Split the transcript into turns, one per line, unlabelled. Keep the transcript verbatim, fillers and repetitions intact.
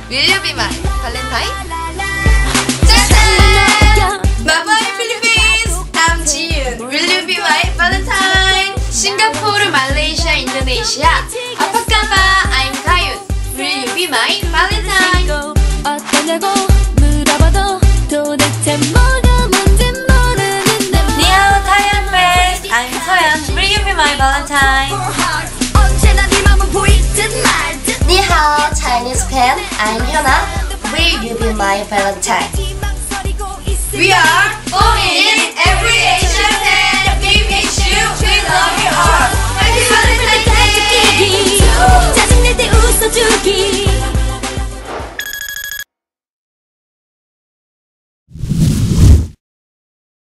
Will you be my Valentine? 짜잔! 마마이 필리핀스! I'm 지윤. Will you be my Valentine? 싱가포르, 말레이시아, 인도네시아. 아파카바, I'm 가윤. Will you be my Valentine?
어떠냐고 물어봐도 도대체 뭐가 뭔지 모르는데.
니하오 타이완 팬스. I'm 서연. Will you be my Valentine?
언제나 네 맘은 보이든 말든.
니하오 Chinese fan, I'm 현아. Will you be my Valentine?
We are all in every Asian fan. We miss you. We love you all. Happy Valentine's Day.
짜증낼 때 웃어주기.